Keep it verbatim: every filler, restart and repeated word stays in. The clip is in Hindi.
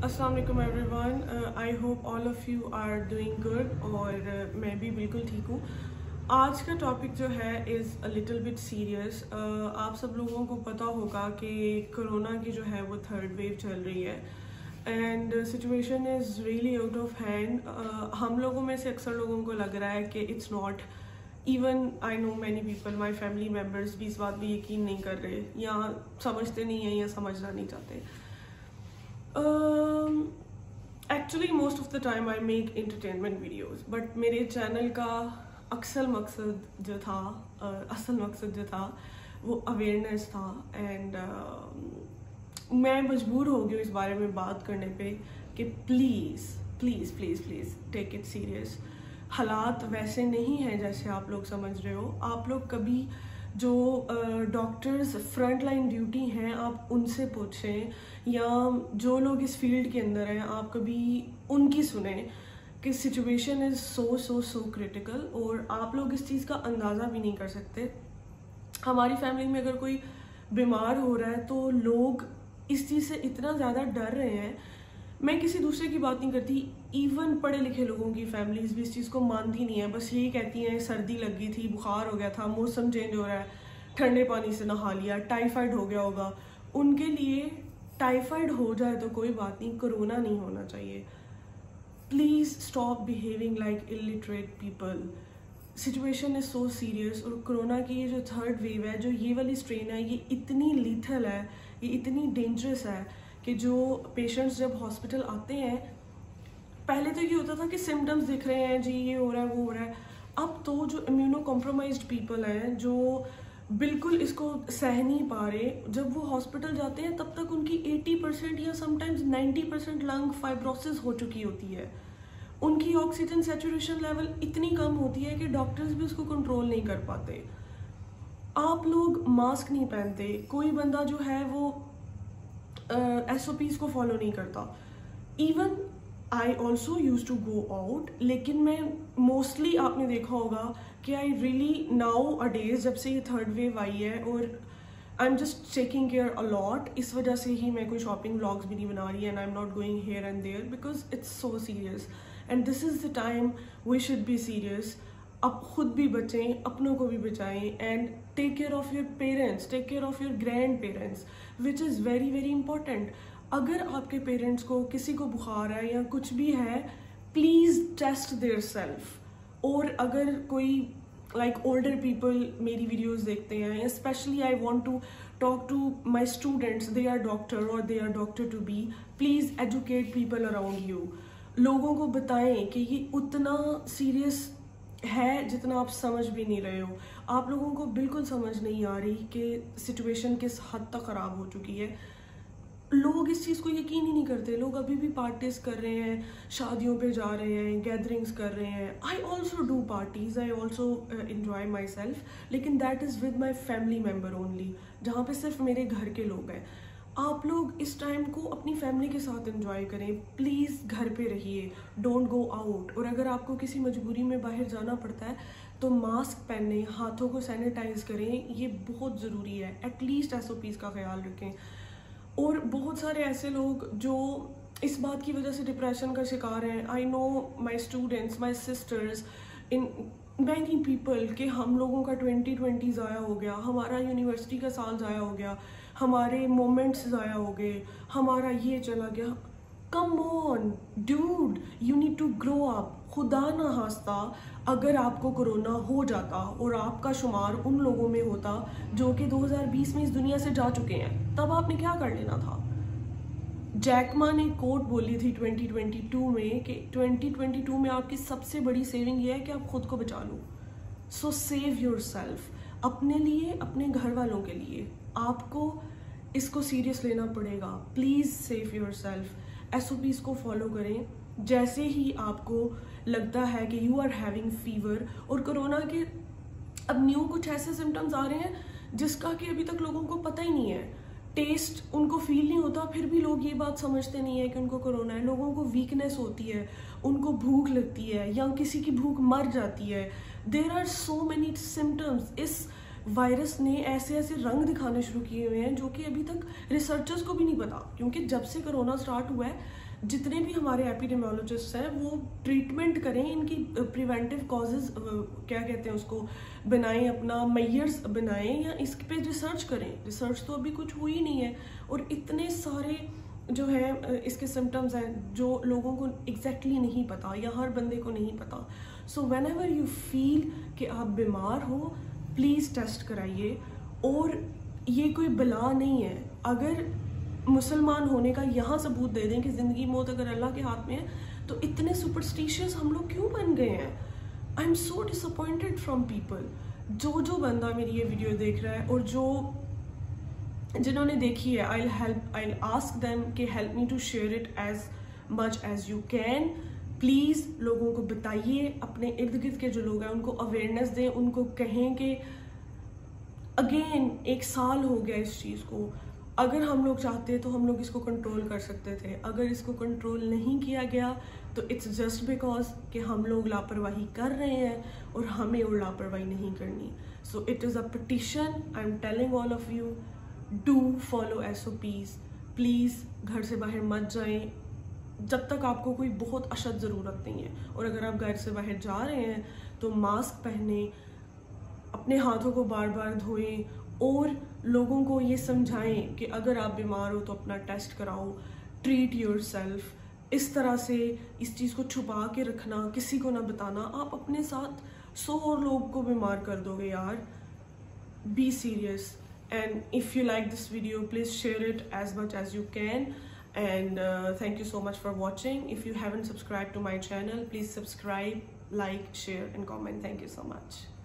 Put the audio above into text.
अस्सलाम वालेकुम everyone, I hope all of you are doing good और uh, मैं भी बिल्कुल ठीक हूँ। आज का टॉपिक जो है is a little bit serious. आप सब लोगों को पता होगा कि कोरोना की जो है वो थर्ड वेव चल रही है and situation is really out of hand. हम लोगों में से अक्सर लोगों को लग रहा है कि it's not, even I know many people, my family members भी इस बात पे यकीन नहीं कर रहे या समझते नहीं हैं या समझना नहीं चाहते। Actually most of the time I make entertainment videos, but मेरे चैनल का अक्सर मकसद जो था uh, असल मकसद जो था वो अवेयरनेस था एंड uh, मैं मजबूर हो गई हूँ इस बारे में बात करने पे कि please please please please take it serious. हालात वैसे नहीं हैं जैसे आप लोग समझ रहे हो। आप लोग कभी जो डॉक्टर्स फ्रंट लाइन ड्यूटी हैं आप उनसे पूछें, या जो लोग इस फील्ड के अंदर हैं आप कभी उनकी सुने कि situation is so so so critical, और आप लोग इस चीज़ का अंदाज़ा भी नहीं कर सकते। हमारी फैमिली में अगर कोई बीमार हो रहा है तो लोग इस चीज़ से इतना ज़्यादा डर रहे हैं। मैं किसी दूसरे की बात नहीं करती, इवन पढ़े लिखे लोगों की फैमिलीज भी इस चीज़ को मानती नहीं है, बस यही कहती हैं सर्दी लग गई थी, बुखार हो गया था, मौसम चेंज हो रहा है, ठंडे पानी से नहा लिया, टाइफाइड हो गया होगा। उनके लिए टाइफाइड हो जाए तो कोई बात नहीं, कोरोना नहीं होना चाहिए। Please stop behaving like illiterate people. Situation is so serious, और कोरोना की ये जो थर्ड वेव है, जो ये वाली स्ट्रेन है, ये इतनी लीथल है, ये इतनी डेंजरस है कि जो पेशेंट्स जब हॉस्पिटल आते हैं, पहले तो ये होता था कि सिम्टम्स दिख रहे हैं जी, ये हो रहा है वो हो रहा है। अब तो जो इम्यूनो कॉम्प्रोमाइज्ड पीपल हैं, जो बिल्कुल इसको सह नहीं पा रहे, जब वो हॉस्पिटल जाते हैं तब तक उनकी अस्सी परसेंट या समटाइम्स नब्बे परसेंट लंग फाइब्रोसिस हो चुकी होती है। उनकी ऑक्सीजन सैचुरेशन लेवल इतनी कम होती है कि डॉक्टर्स भी उसको कंट्रोल नहीं कर पाते। आप लोग मास्क नहीं पहनते, कोई बंदा जो है वो एस ओ पीज़ को फॉलो नहीं करता। Even I also use to go out, लेकिन मैं मोस्टली आपने देखा होगा कि I really nowadays, जब से ये थर्ड वेव आई है और I am just taking care a lot, इस वजह से ही मैं कोई शॉपिंग व्लॉग्स भी नहीं बना रही and I am not going here and there because it's so serious and this is the time we should be serious. आप खुद भी बचें, अपनों को भी बचाएं and take care of your parents, take care of your grandparents, which is very very important. अगर आपके पेरेंट्स को किसी को बुखार है या कुछ भी है, प्लीज़ टेस्ट देयर सेल्फ। और अगर कोई लाइक ओल्डर पीपल मेरी वीडियोज़ देखते हैं, specially I want to talk to my students, they are doctor और they are doctor to be, please educate people around you. लोगों को बताएं कि ये उतना सीरियस है जितना आप समझ भी नहीं रहे हो। आप लोगों को बिल्कुल समझ नहीं आ रही कि सिचुएशन किस हद तक ख़राब हो चुकी है। लोग इस चीज़ को यकीन ही नहीं करते। लोग अभी भी पार्टीज कर रहे हैं, शादियों पे जा रहे हैं, गैदरिंग्स कर रहे हैं। I also do parties, I also enjoy myself, लेकिन that is with my family member only, जहाँ पे सिर्फ मेरे घर के लोग हैं। आप लोग इस टाइम को अपनी फैमिली के साथ एंजॉय करें, प्लीज़ घर पे रहिए, डोंट गो आउट। और अगर आपको किसी मजबूरी में बाहर जाना पड़ता है तो मास्क पहनें, हाथों को सैनिटाइज करें, ये बहुत ज़रूरी है। एटलीस्ट एस ओ पीज़ का ख्याल रखें। और बहुत सारे ऐसे लोग जो इस बात की वजह से डिप्रेशन का शिकार हैं, I know my students, my sisters, in many people, कि हम लोगों का ट्वेंटी ट्वेंटी ज़ाया हो गया, हमारा यूनिवर्सिटी का साल ज़ाया हो गया, हमारे मोमेंट्स ज़ाया हो गए, हमारा ये चला गया। Come on dude, you need to grow up. खुदा ना हास्ता अगर आपको कोरोना हो जाता और आपका शुमार उन लोगों में होता जो कि दो हज़ार बीस में इस दुनिया से जा चुके हैं, तब आपने क्या कर लेना था। जैकमा ने कोट बोली थी ट्वेंटी ट्वेंटी टू में कि ट्वेंटी ट्वेंटी टू में आपकी सबसे बड़ी सेविंग ये है कि आप खुद को बचा लो। सो सेव योर सेल्फ, अपने लिए, अपने घर वालों के लिए। आपको इसको सीरियस लेना पड़ेगा। Please save yourself. S O Ps को फॉलो करें। जैसे ही आपको लगता है कि यू आर हैविंग फीवर, और कोरोना के अब न्यू कुछ ऐसे सिम्टम्स आ रहे हैं जिसका कि अभी तक लोगों को पता ही नहीं है, टेस्ट उनको फील नहीं होता, फिर भी लोग ये बात समझते नहीं है कि उनको कोरोना है। लोगों को वीकनेस होती है, उनको भूख लगती है या किसी की भूख मर जाती है। There are so many symptoms. इस वायरस ने ऐसे ऐसे रंग दिखाने शुरू किए हुए हैं जो कि अभी तक रिसर्चर्स को भी नहीं पता, क्योंकि जब से कोरोना स्टार्ट हुआ है जितने भी हमारे एपिडेमियोलॉजिस्ट हैं वो ट्रीटमेंट करें, इनकी प्रिवेंटिव कॉजेज क्या कहते हैं उसको बनाएं, अपना मेयर्स बनाएं या इस पे रिसर्च करें। रिसर्च तो अभी कुछ हुई नहीं है और इतने सारे जो है इसके सिम्टम्स हैं जो लोगों को एग्जैक्टली exactly नहीं पता या हर बंदे को नहीं पता। So whenever you feel कि आप बीमार हो प्लीज़ टेस्ट कराइए। और ये कोई बला नहीं है, अगर मुसलमान होने का यहाँ सबूत दे दें कि ज़िंदगी मौत अगर अल्लाह के हाथ में है तो इतने सुपरस्टिशियस हम लोग क्यों बन गए हैं। I am so disappointed from people. जो जो बंदा मेरी ये वीडियो देख रहा है और जो जिन्होंने देखी है, I help I ask them कि help me to share it as much as you can. Please लोगों को बताइए, अपने इर्द गिर्द के जो लोग हैं उनको अवेयरनेस दें, उनको कहें कि अगेन एक साल हो गया इस चीज़ को, अगर हम लोग चाहते तो हम लोग इसको कंट्रोल कर सकते थे। अगर इसको कंट्रोल नहीं किया गया तो इट्स जस्ट बिकॉज कि हम लोग लापरवाही कर रहे हैं और हमें और लापरवाही नहीं करनी। So it is a petition, I am telling all of you, do follow S O Ps. Please घर से बाहर मत जाएं जब तक आपको कोई बहुत अशद ज़रूरत नहीं है, और अगर आप घर से बाहर जा रहे हैं तो मास्क पहने, अपने हाथों को बार बार धोएं और लोगों को ये समझाएं कि अगर आप बीमार हो तो अपना टेस्ट कराओ, ट्रीट योरसेल्फ। इस तरह से इस चीज़ को छुपा के रखना, किसी को ना बताना, आप अपने साथ सौ और लोग को बीमार कर दोगे यार। Be serious, and if you like this video please share it as much as you can, and uh, thank you so much for watching. If you haven't subscribed to my channel, please subscribe, like, share and comment. Thank you so much.